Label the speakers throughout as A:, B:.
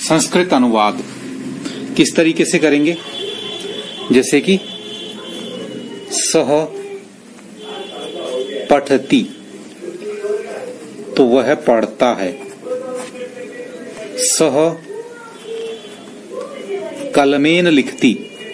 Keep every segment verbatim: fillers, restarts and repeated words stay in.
A: संस्कृत अनुवाद किस तरीके से करेंगे? जैसे कि सह पठती, तो वह पढ़ता है। सह कलमेन लिखती,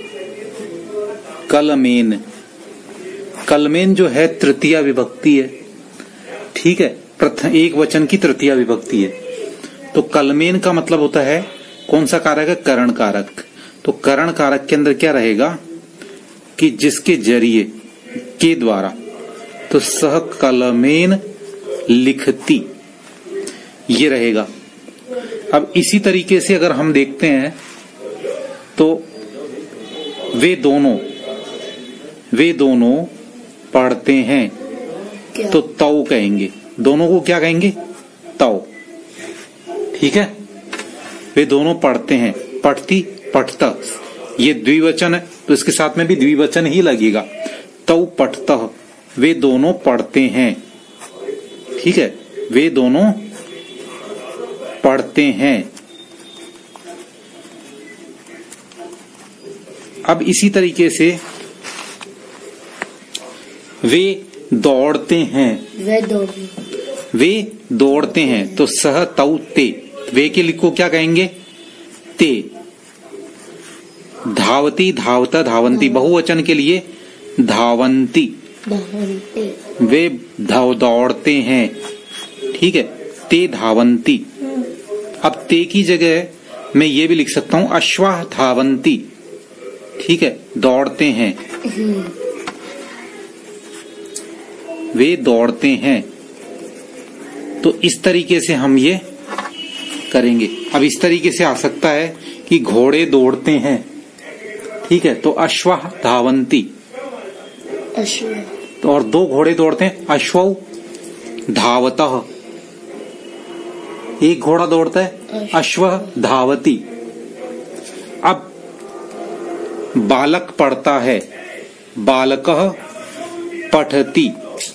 A: कलमेन, कलमेन जो है तृतीया विभक्ति है, ठीक है, प्रथम एक वचन की तृतीया विभक्ति है। तो कलमेन का मतलब होता है कौन सा कारक है? करण कारक। तो करण कारक के अंदर क्या रहेगा कि जिसके जरिए, के द्वारा, तो सह कलमेन लिखती, ये रहेगा। अब इसी तरीके से अगर हम देखते हैं तो वे दोनों वे दोनों पढ़ते हैं, तो तौ कहेंगे। दोनों को क्या कहेंगे? तौ, ठीक है। वे दोनों पढ़ते हैं, पढ़ती, पठता, ये द्विवचन है तो इसके साथ में भी द्विवचन ही लगेगा। तौ पठतः, वे दोनों पढ़ते हैं, ठीक है, वे दोनों पढ़ते हैं। अब इसी तरीके से वे दौड़ते हैं,
B: वे दौड़ते
A: वे दौड़ते हैं, तो सह तौ ते, वे के लिखो क्या कहेंगे? ते। धावती, धावता, धावंती, बहुवचन के लिए धावंती,
B: धावंती,
A: वे धाव दौड़ते हैं, ठीक है, ते धावंती। अब ते की जगह मैं ये भी लिख सकता हूं अश्वाह धावंती, ठीक है, दौड़ते हैं, वे दौड़ते हैं। तो इस तरीके से हम ये करेंगे। अब इस तरीके से आ सकता है कि घोड़े दौड़ते हैं, ठीक है, तो अश्वाह धावंती,
B: अश्व,
A: तो और दो घोड़े दौड़ते हैं, अश्वौ धावतः, एक घोड़ा दौड़ता है, अश्व धावती। अब बालक पढ़ता है, बालकः पठति,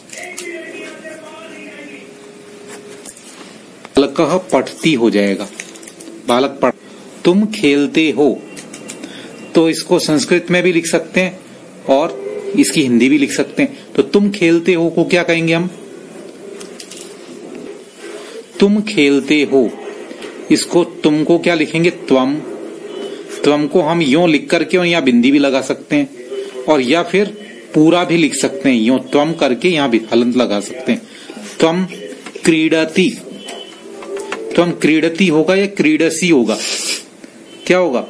A: बालकः पठती हो जाएगा, बालक पढ़। तुम खेलते हो, तो इसको संस्कृत में भी लिख सकते हैं और इसकी हिंदी भी लिख सकते हैं। तो तुम खेलते हो को क्या कहेंगे हम? तुम खेलते हो, इसको तुम को क्या लिखेंगे? त्वम। त्वम को हम यूं लिख करके और यहाँ बिंदी भी लगा सकते हैं, और या फिर पूरा भी लिख सकते हैं, यूं त्वम करके यहाँ भी हलंत लगा सकते हैं। त्वम क्रीडति, त्वम क्रीडति होगा या क्रीडसी होगा? क्या होगा?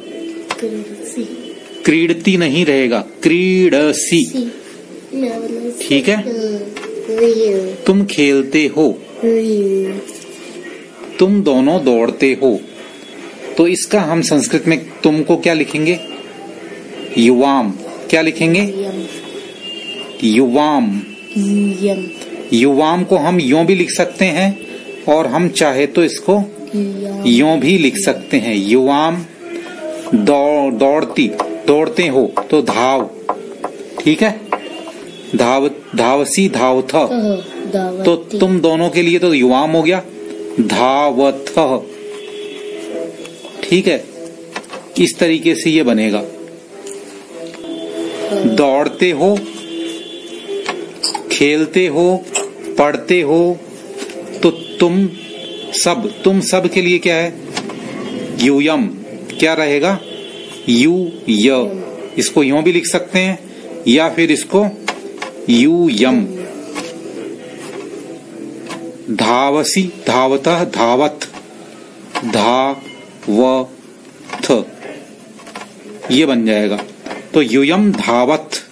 A: क्रीडती नहीं रहेगा, क्रीडसी, ठीक है। तुम खेलते हो, तुम दोनों दौड़ते हो, तो इसका हम संस्कृत में तुम को क्या लिखेंगे? युवाम। क्या लिखेंगे? युवाम। युवाम को हम यों भी लिख सकते हैं और हम चाहे तो इसको यों भी लिख सकते हैं। युवाम दौड़, दौड़ती, दौड़ते हो, तो धाव, ठीक है, धाव, धावसी, धावथ, तो तुम दोनों के लिए तो युवाम हो गया, धावथ, ठीक है। इस तरीके से ये बनेगा। दौड़ते हो, खेलते हो, पढ़ते हो, तो तुम सब, तुम सब के लिए क्या है? यूयम। क्या रहेगा? यू य। इसको यों भी लिख सकते हैं या फिर इसको यूयम। धावसी, धावतः, धावत, धावथ, ये बन जाएगा। तो यूयम धावत।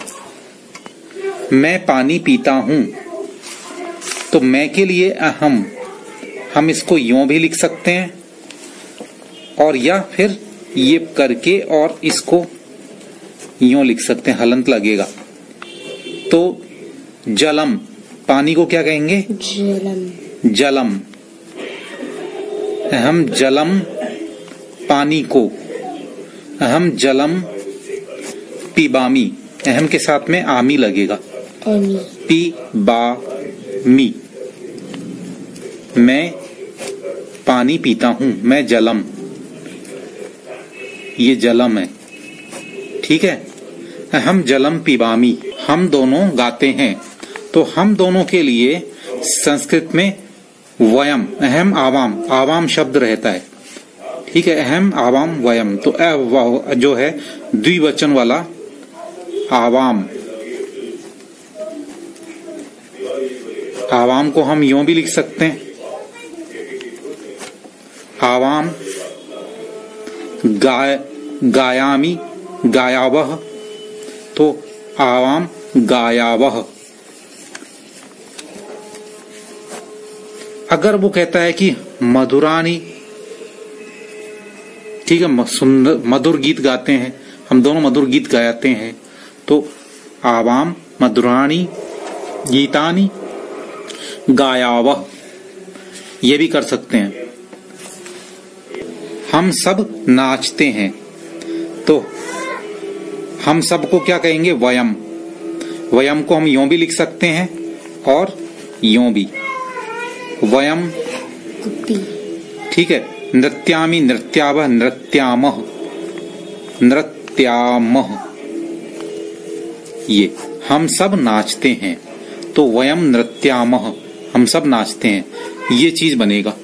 A: मैं पानी पीता हूं, तो मैं के लिए अहम, हम इसको यों भी लिख सकते हैं और या फिर ये करके और इसको यों लिख सकते हैं, हलंत लगेगा। तो जलम, पानी को क्या कहेंगे?
B: जलम।
A: जलम। अहम जलम, पानी को, अहम जलम पिबामी, अहम के साथ में आमी लगेगा, पिबामी, मैं पानी पीता हूं, मैं जलम, ये जलम है, ठीक है। अहम जलम पिबामी, हम दोनों गाते हैं। तो हम दोनों के लिए संस्कृत में वयम, अहम आवाम, आवाम शब्द रहता है, ठीक है। अहम आवाम वयम, तो अ जो है द्विवचन वाला आवाम। आवाम को हम यूं भी लिख सकते हैं, आवाम गाय गायामी गायावह, तो आवाम गायावह। अगर वो कहता है कि मधुरानी, ठीक है, सुंदर मधुर गीत गाते हैं, हम दोनों मधुर गीत गाते हैं, तो आवाम मधुरानी गीतानी गायावह, ये भी कर सकते हैं। हम सब नाचते हैं, तो हम सब को क्या कहेंगे, वयम। वयम को हम यों भी लिख सकते हैं और यों भी, वयम, ठीक है। नृत्यामि नृत्यावह नृत्यामह नृत्यामह, ये हम सब नाचते हैं, तो वयम नृत्यामह, हम सब नाचते हैं, ये चीज बनेगा।